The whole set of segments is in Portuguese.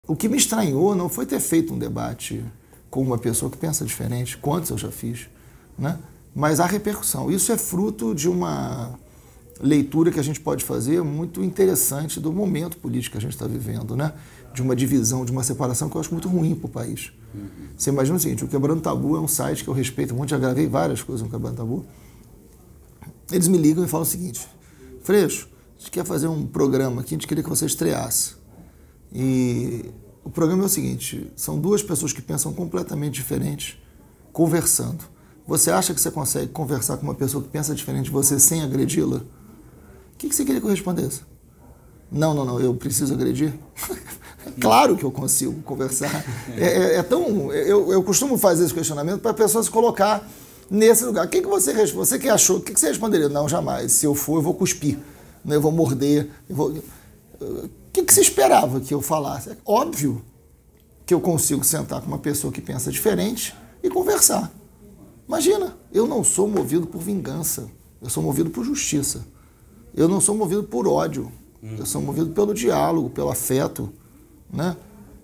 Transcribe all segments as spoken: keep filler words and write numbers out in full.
O que me estranhou não foi ter feito um debate com uma pessoa que pensa diferente, quantos eu já fiz, né? Mas a repercussão. Isso é fruto de uma leitura que a gente pode fazer muito interessante do momento político que a gente está vivendo, né? De uma divisão, de uma separação que eu acho muito ruim para o país. Uhum. Você imagina o seguinte, o Quebrando Tabu é um site que eu respeito muito, já gravei várias coisas no Quebrando Tabu. Eles me ligam e falam o seguinte: Freixo, a gente quer fazer um programa aqui, a gente queria que você estreasse. E o programa é o seguinte, são duas pessoas que pensam completamente diferentes, conversando. Você acha que você consegue conversar com uma pessoa que pensa diferente de você sem agredi-la? O que você queria que eu respondesse? Não, não, não, eu preciso agredir? Claro que eu consigo conversar. É, é, é tão, eu, eu costumo fazer esse questionamento para a pessoa se colocar nesse lugar. O que, que você, você que achou? O que, que você responderia? Não, jamais. Se eu for, eu vou cuspir. Eu vou morder. Eu vou... O que, que você esperava que eu falasse? É óbvio que eu consigo sentar com uma pessoa que pensa diferente e conversar. Imagina, eu não sou movido por vingança. Eu sou movido por justiça. Eu não sou movido por ódio. Eu sou movido pelo diálogo, pelo afeto, né?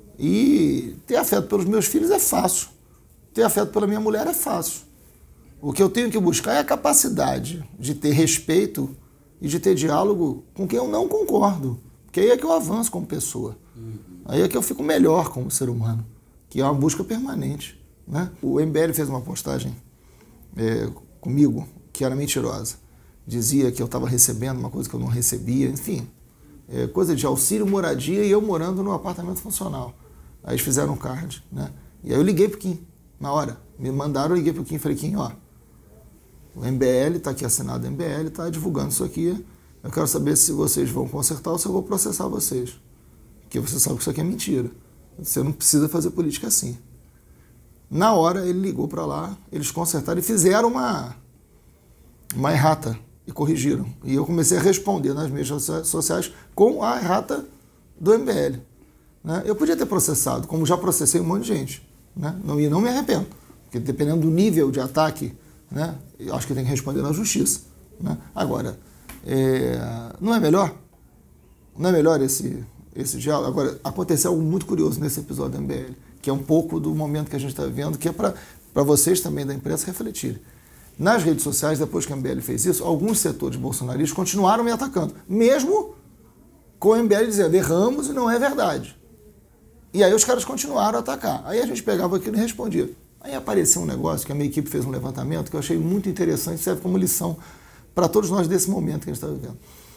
E ter afeto pelos meus filhos é fácil. Ter afeto pela minha mulher é fácil. O que eu tenho que buscar é a capacidade de ter respeito e de ter diálogo com quem eu não concordo. Porque aí é que eu avanço como pessoa. Aí é que eu fico melhor como ser humano. Que é uma busca permanente, né? O M B L fez uma postagem é, comigo que era mentirosa. Dizia que eu estava recebendo uma coisa que eu não recebia, enfim. É, coisa de auxílio, moradia e eu morando num apartamento funcional. Aí eles fizeram um card, né? E aí eu liguei pro Kim, na hora. Me mandaram, eu liguei pro Kim e falei, Kim, ó, o M B L, tá aqui assinado o M B L, tá divulgando isso aqui. Eu quero saber se vocês vão consertar ou se eu vou processar vocês. Porque você sabe que isso aqui é mentira. Você não precisa fazer política assim. Na hora, ele ligou para lá, eles consertaram e fizeram uma, uma errata. E corrigiram. E eu comecei a responder nas mídias sociais com a errata do M B L. Né? Eu podia ter processado, como já processei um monte de gente. Né? Não, e não me arrependo. Porque dependendo do nível de ataque, né, eu acho que tem que responder na justiça. Né? Agora, é, não é melhor? Não é melhor esse, esse diálogo? Agora, aconteceu algo muito curioso nesse episódio do M B L, que é um pouco do momento que a gente está vivendo, que é para vocês também da imprensa refletirem. Nas redes sociais, depois que a M B L fez isso, alguns setores bolsonaristas continuaram me atacando, mesmo com a M B L dizendo, erramos e não é verdade. E aí os caras continuaram a atacar. Aí a gente pegava aquilo e respondia. Aí apareceu um negócio que a minha equipe fez um levantamento que eu achei muito interessante, serve como lição para todos nós desse momento que a gente está vivendo.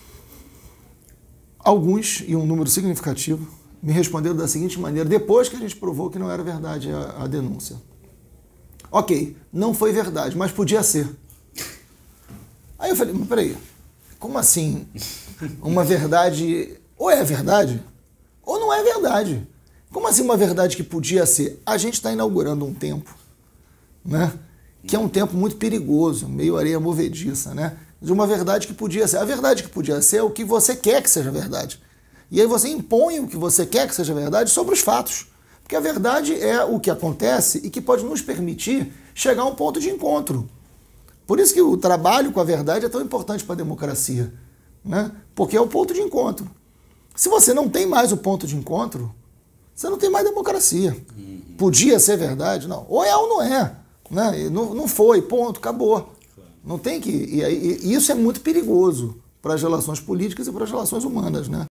Alguns, e um número significativo, me responderam da seguinte maneira, depois que a gente provou que não era verdade a, a denúncia. Ok, não foi verdade, mas podia ser. Aí eu falei, mas peraí, como assim uma verdade, ou é verdade, ou não é verdade? Como assim uma verdade que podia ser? A gente está inaugurando um tempo, né, que é um tempo muito perigoso, meio areia movediça, né, de uma verdade que podia ser. A verdade que podia ser é o que você quer que seja verdade. E aí você impõe o que você quer que seja verdade sobre os fatos. Porque a verdade é o que acontece e que pode nos permitir chegar a um ponto de encontro. Por isso que o trabalho com a verdade é tão importante para a democracia, né? Porque é o ponto de encontro. Se você não tem mais o ponto de encontro, você não tem mais democracia. Podia ser verdade? Não. Ou é ou não é. Né? Não, não foi, ponto, acabou. Não tem que... E, e, e isso é muito perigoso para as relações políticas e para as relações humanas, né?